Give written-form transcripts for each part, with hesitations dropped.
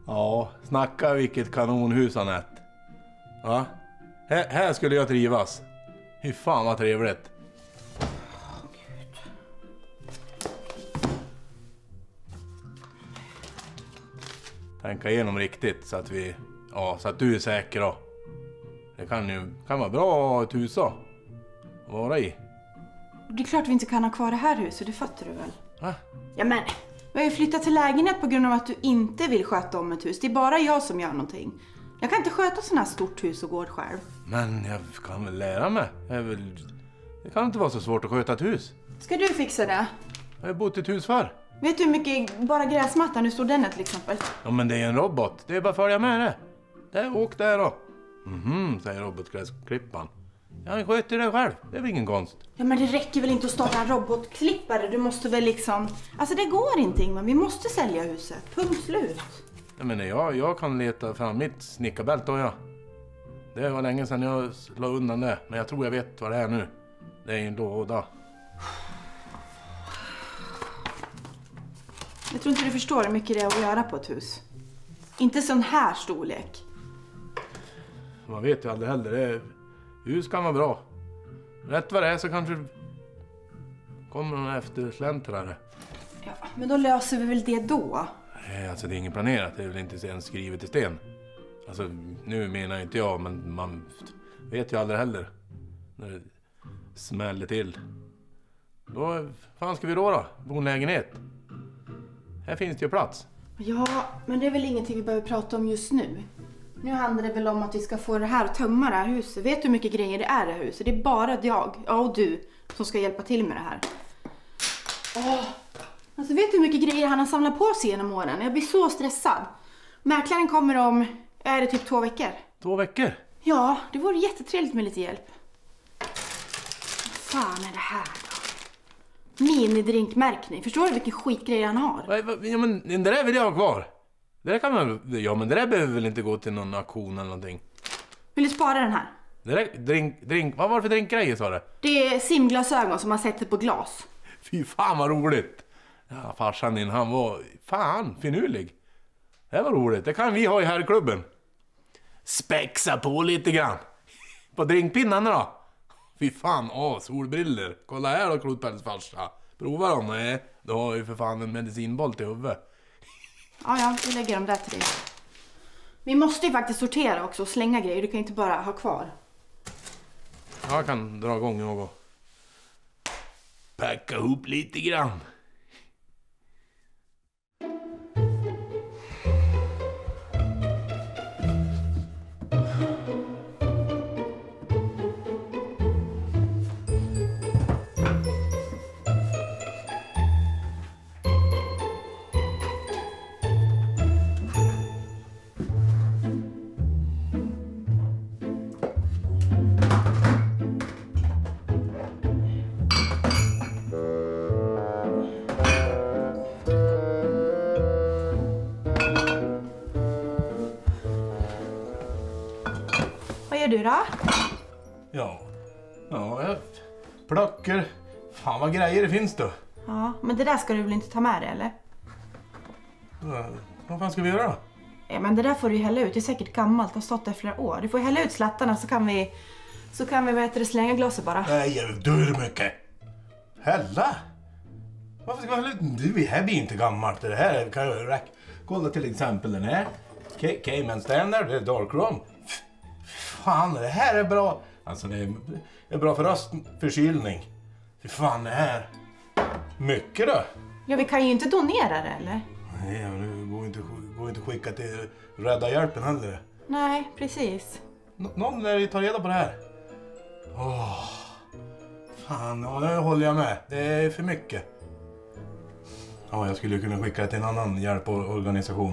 Ja, snacka vilket kanonhus han är. Ja, här skulle jag trivas. Hur fan vad trevligt. Tänka igenom riktigt så att vi, så att du är säker då. Det kan vara bra att ha ett hus att vara i. Det är klart vi inte kan ha kvar det här huset, det fattar du väl? Va? Ja men, vi har ju flyttat till lägenhet på grund av att du inte vill sköta om ett hus. Det är bara jag som gör någonting. Jag kan inte sköta sån här stort hus och gård själv. Men jag kan väl lära mig. Det kan inte vara så svårt att sköta ett hus. Ska du fixa det? Jag har bott i ett hus förr. Vet du hur mycket bara gräsmattan nu står den till exempel? Ja men det är en robot. Det är bara att följa med det. Där, åk där då. Säger robotgräsklippan. Jag sköter det själv. Det är väl ingen konst. Ja men det räcker väl inte att starta en robotklippare. Du måste väl liksom... Alltså det går inte Ingmar. Vi måste sälja huset. Punkt slut. Jag menar jag kan leta fram mitt snickarbälte och det var länge sedan jag la undan det. Men jag tror jag vet vad det är nu. Det är en låda. Jag tror inte du förstår hur mycket det är att göra på ett hus. Inte sån här storlek. Man vet ju aldrig heller. Hus kan vara bra. Rätt vad det är så kanske kommer någon eftersläntrare. Ja, men då löser vi väl det då? Nej, alltså det är inget planerat. Det är väl inte ens skrivet i sten. Alltså nu menar inte jag, men man vet ju aldrig heller. När det smäller till. Då fan ska vi då? Bo i en lägenhet. Här finns det ju plats. Ja, men det är väl ingenting vi behöver prata om just nu. Nu handlar det väl om att vi ska få det här att tömma det här huset. Vet du hur mycket grejer det är det här huset? Det är bara jag, och du, som ska hjälpa till med det här. Alltså vet du hur mycket grejer han har samlat på sig genom åren? Jag blir så stressad. Mäklaren kommer om, är det typ 2 veckor? 2 veckor? Ja, det vore jättetrevligt med lite hjälp. Vad fan är det här då? Minidrinkmärkning. Förstår du vilken skitgrej han har? Ja men det där vill jag ha kvar. Det där kan man, ja men det där behöver väl inte gå till någon auktion eller någonting. Vill du spara den här? Det där, drink, vad var det för drinkgrejer sa du? Det är simglasögon som man sätter på glas. Fy fan vad roligt. Ja, farsan din han var fan finurlig. Det var roligt, det kan vi ha i här klubben. Spexa på lite grann. På drinkpinnarna då. Fy fan, solbriller. Kolla här då Klotpälls farsa. Prova dem, nej. Då har ju för fan en medicinboll till huvudet. Ja, vi lägger dem där till dig. Vi måste ju faktiskt sortera också och slänga grejer. Du kan inte bara ha kvar. Jag kan dra igång något. Packa ihop lite grann. Vad gör du då? Ja, jag plockar. Fan vad grejer det finns då. Ja, men det där ska du väl inte ta med dig, eller? Vad fan ska vi göra då? Ja, men det där får du ju hälla ut. Det är säkert gammalt och har stått där flera år. Du får hälla ut slattarna så kan vi slänga glaset bara. Nej, du är mycket. Hälla? Varför ska vi hälla ut? Det här blir inte gammalt. Det här kan ju räcka. Kolla till exempel den här. Cayman Standard, det är Dark Rum. Fan, det här är bra. Alltså det är bra för röstförkylning. Fy fan, det här. Mycket då. Ja, vi kan ju inte donera det, eller? Nej, men det går inte skicka till Rädda Hjälpen heller. Nej, precis. Någon lär ju ta reda på det här. Fan, ja, det håller jag med. Det är för mycket. Ja, jag skulle kunna skicka det till en annan hjälporganisation.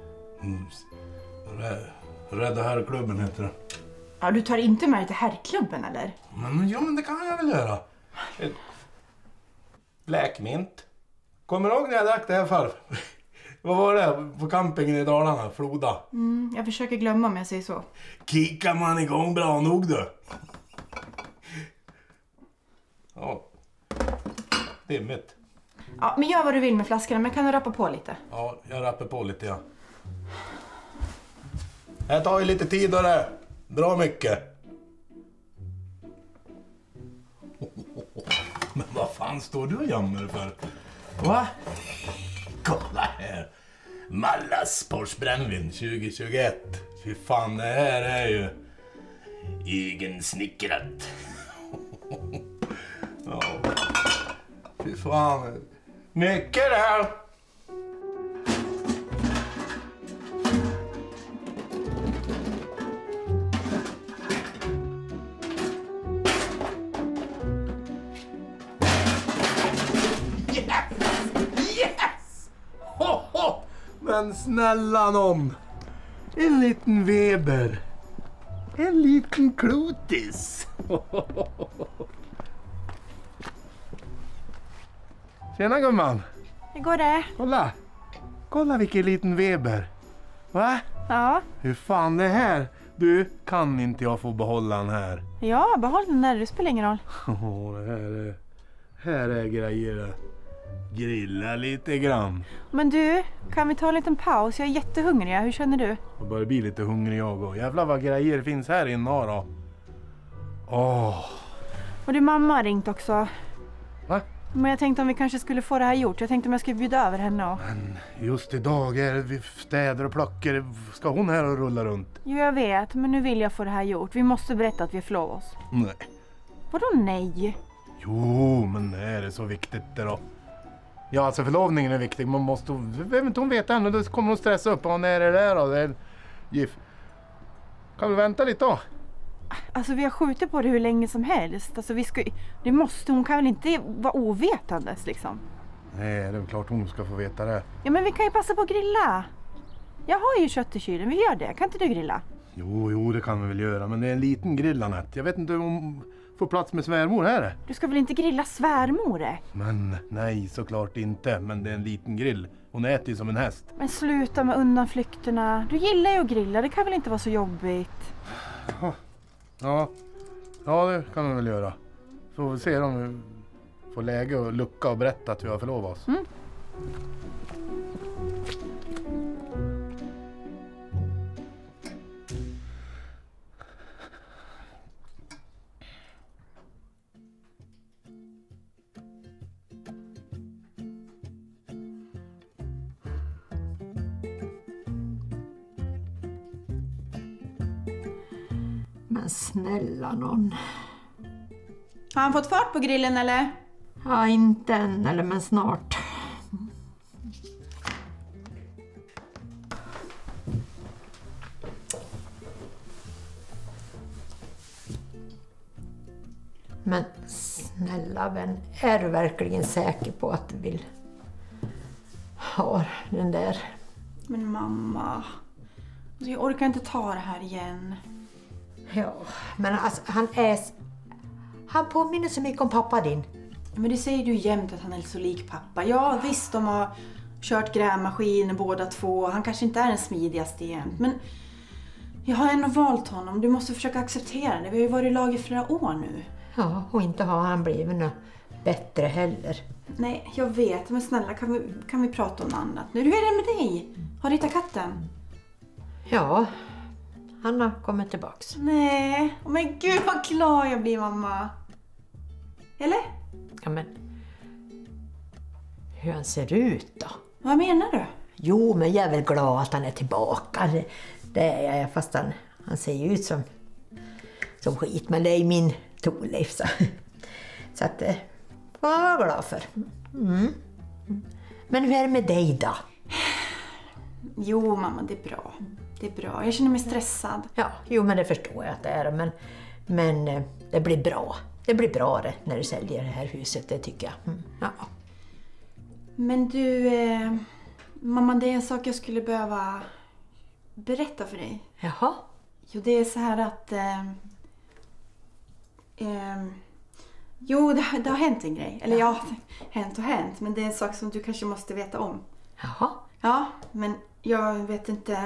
Rädda Herrklubben heter det. Ja, du tar inte med dig till herrklubben, eller? Men det kan jag väl göra. Läkmint. Kommer du ihåg när jag drack det här för? Vad var det på campingen i Dalarna? Floda. Jag försöker glömma om jag säger så. Kickar man igång bra nog då? Ja. Dimmigt. Ja, men gör vad du vill med flaskorna, men kan du rappa på lite? Ja, jag rappar på lite, ja. Det tar ju lite tid det. Bra mycket. Men vad fan står du och gömmer för? Va? Kolla här. Mallas Porsbrännvin 2021. Fy fan, det här är ju egensnickrat. Ja. Fy fan. Mycket där. Men snälla nån. En liten Weber. En liten klotis. Tjena gumman. Hur går det? Kolla. Kolla vilken liten Weber. Va? Ja. Hur fan det här? Du, kan inte jag få behålla den här? Ja, behåll den där. Det spelar ingen roll. Det här är grejer. Grilla lite grann. Men du, kan vi ta en liten paus? Jag är jättehungrig. Hur känner du? Jag börjar bli lite hungrig jag och. Jävlar vad grejer finns här inne då. Och du, mamma har ringt också. Va? Men jag tänkte om vi kanske skulle få det här gjort. Jag tänkte om jag skulle bjuda över henne och... Men just idag är vi städer och plockar. Ska hon här och rulla runt? Jo, jag vet. Men nu vill jag få det här gjort. Vi måste berätta att vi förlovar oss. Nej. Vadå nej? Jo, men är det så viktigt det då? Ja, alltså förlovningen är viktig. Man måste... Hon vet ännu, då kommer hon stressa upp. Och när är det där då? Det är gift. Kan vi vänta lite då? Alltså vi har skjutit på det hur länge som helst. Alltså vi ska... Det måste... Hon kan väl inte vara ovetandes liksom? Nej, det är väl klart hon ska få veta det. Ja, men vi kan ju passa på att grilla. Jag har ju kött i kylen. Vi gör det. Kan inte du grilla? Jo, det kan vi väl göra. Men det är en liten grill, Anette. Jag vet inte om hon får plats med svärmor här. Du ska väl inte grilla svärmor? Men nej, såklart inte. Men det är en liten grill. Hon äter ju som en häst. Men sluta med undanflykterna. Du gillar ju att grilla. Det kan väl inte vara så jobbigt? Ja, det kan vi väl göra. Får vi se om vi får läge och lucka och berätta att vi har förlovat oss. Mm. Men snälla någon. Har han fått fart på grillen eller? Ja, inte än, eller men snart. Men snälla vän, är du verkligen säker på att du vill ha den där? Men mamma, alltså jag orkar inte ta det här igen. Ja, men alltså han påminner så mycket om pappa din. Men det säger du jämt att han är så lik pappa. Ja visst, de har kört grävmaskin båda två. Han kanske inte är den smidigaste jämt. Men jag har ändå valt honom. Du måste försöka acceptera det. Vi har ju varit i lag i flera år nu. Ja, och inte har han blivit något bättre heller. Nej, jag vet. Men snälla, kan vi prata om annat nu? Hur är det med dig? Har du hittat katten? Ja, han har kommit tillbaks. Nej, men gud vad glad jag blir, mamma. Eller? Ja, men hur han ser ut då? Vad menar du? Jo, men jag är väl glad att han är tillbaka. Det är jag, fast han ser ju ut som skit. Men det är min Torleif. Så att det får jag vara glad för. Mm. Men hur är det med dig då? Jo, mamma, det är bra. Det är bra. Jag känner mig stressad. Ja, jo, men det förstår jag att det är. Men det blir bra. Det blir bra det när du säljer det här huset, det tycker jag. Mm. Ja. Men du, mamma, det är en sak jag skulle behöva berätta för dig. Jaha? Jo, det är så här att... Jo, det har hänt en grej. Eller ja, hänt och hänt. Men det är en sak som du kanske måste veta om. Jaha? Ja, men jag vet inte...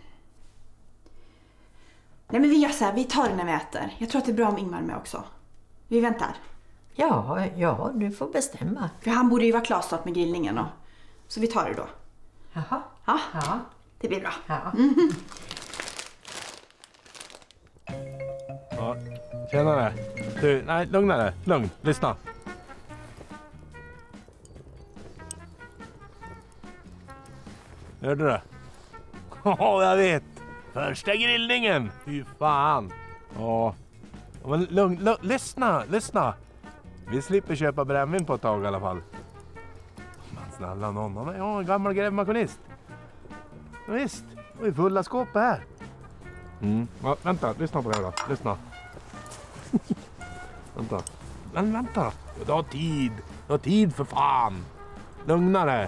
Nej, men vi gör så här. Vi tar det när vi äter. Jag tror att det är bra om Ingmar med också. Vi väntar. Ja, du får bestämma. För han borde ju vara klar snart med grillningen. Så vi tar det då. Jaha? Ja. Ja. Det blir bra. Ja. Ja, tjenare. Du, nej, lugna dig. Lugn, lyssna. Hörde du det? Ja, jag vet. Första grillningen. Fy fan. Ja. Men lugn, lyssna. Vi slipper köpa brännvin på ett tag i alla fall. Men snälla någon, han är en gammal grävmaskinist. Visst, och i fulla skåpet här. Ja, vänta, lyssna på det här då. Lyssna. Vänta. Du har tid för fan. Lugna dig.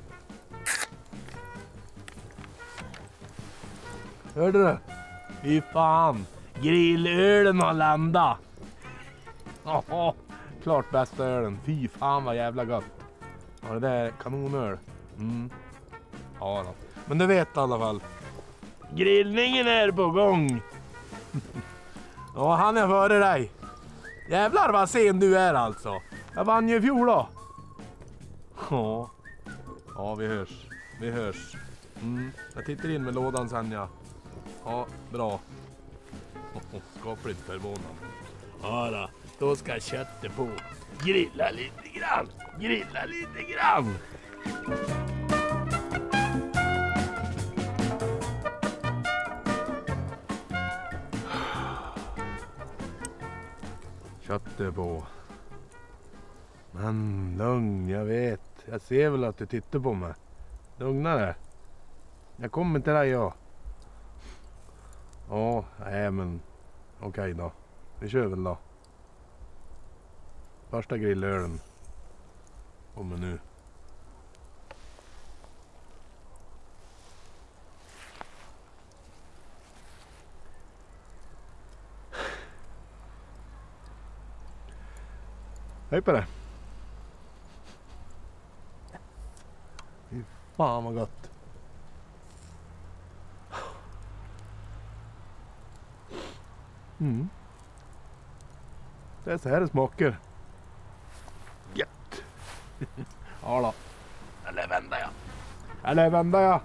Hörde du? Fy fan. Grillölen har landat. Ja, klart bästa ölen. Fy fan vad jävla gott. Ja, det där är kanonöl. Ja då. Men du vet i alla fall. Grillningen är på gång. Ja, han är före dig. Jävlar vad sen du är alltså. Jag vann ju i fjol då. Ja, vi hörs. Jag tittar in med lådan sen, ja. Ja, bra. Skapligt förvånad. Ja då ska köttet på. Grilla lite grann. Köttet på. Men lugn, jag vet. Jag ser väl att du tittar på mig. Lugna dig. Jag kommer till dig, ja. Ja, nej men okej då. Vi kör väl då. Första grillölen kommer nu. Hej på det. Fy fan vad gott. Det är så här det smakar. Gött. Ja då. Eller vända jag.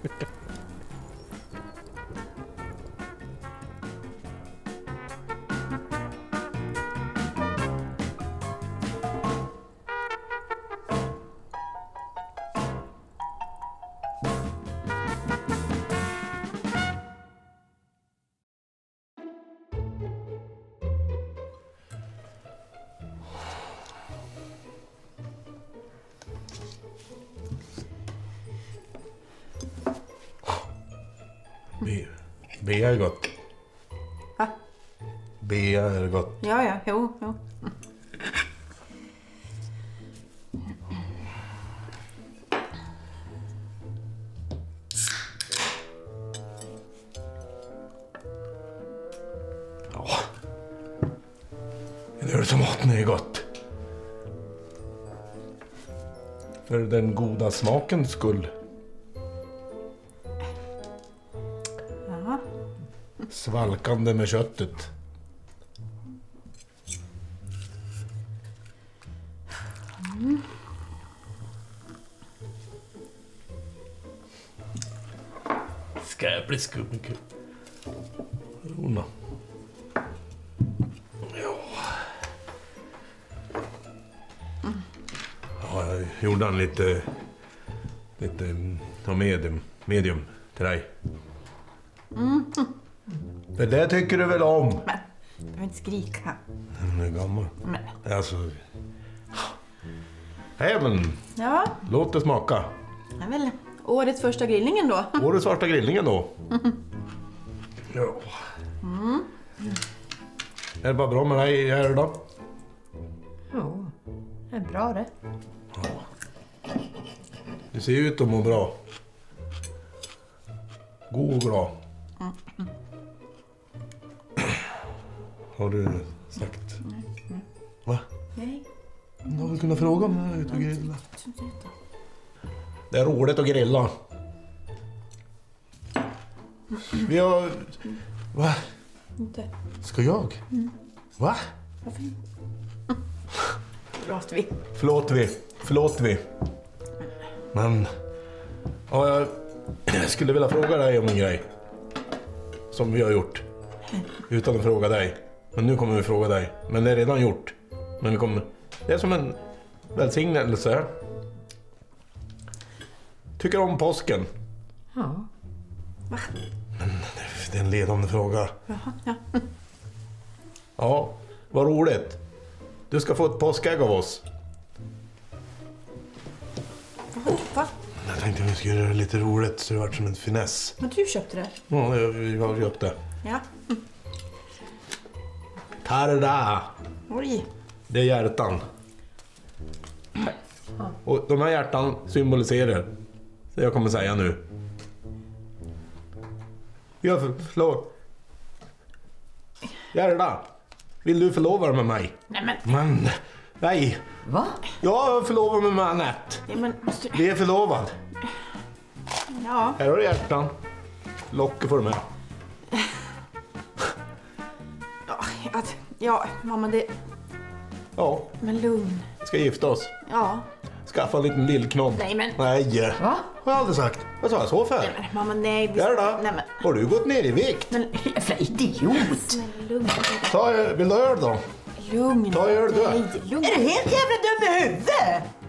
Bea är gott. Va? Bea är gott. Ja, jo. Ja. En öl som maten är gott. För den goda smakens skull. Jaha. Svalkande med köttet. Skräpligt skumkul. Rona. Ja, jag gjorde han lite medium till dig. För det tycker du väl om? Men, du behöver inte skrika. Den är gammal. Men. Alltså... Hej, men Ja, låt det smaka. det är väl årets första grillningen då. Årets första grillningen då. Ja. Är det bara bra med dig här då? Jo, det är bra det. Du ser ut att må bra. God och glad. Har du sagt? Va? Nej. Du har väl kunnat fråga om jag är ute och grilla. Det är roligt att grilla. Vi har... Va? Inte. Ska jag? Va? Varför inte? Förlåt vi. Förlåt vi. Men... Ja, Jag skulle vilja fråga dig om en grej. Som vi har gjort. Utan att fråga dig. Men nu kommer vi fråga dig. Men det är redan gjort. Men vi kommer... Det är som en välsignelse. Tycker du om påsken? Ja. Va? Men det är en ledande fråga. Jaha, ja. Ja, vad roligt. Du ska få ett påskägg av oss. Va? Jag tänkte att vi skulle göra det lite roligt så det var som en finess. Men du köpte det? Ja, jag har köpt det. Ja. Tarda! Oj. Det är hjärtan. Och de här hjärtan symboliserar det jag kommer säga nu. Jag förlåt. Gerda, vill du förlova dig med mig? Nej Men, nej. Va? Jag förlovar mig med Anette. Nej men måste du... Vi är förlovad. Ja. Här har du hjärtan. Locket får du med. Ja, mamma det... Ja, Men lugn. vi ska gifta oss. Ja. Skaffa en liten lillknobb. Nej men... Nej. Va? Har jag aldrig sagt. Vad sa jag så för? Nej men mamma nej. Gerda, Nej men... har du gått ner i vikt? Men Jävla idiot! snälla lugn. Vill du öl då? Lugn. Ta öl du. Nej, lugn. Är du helt jävla dum i huvudet?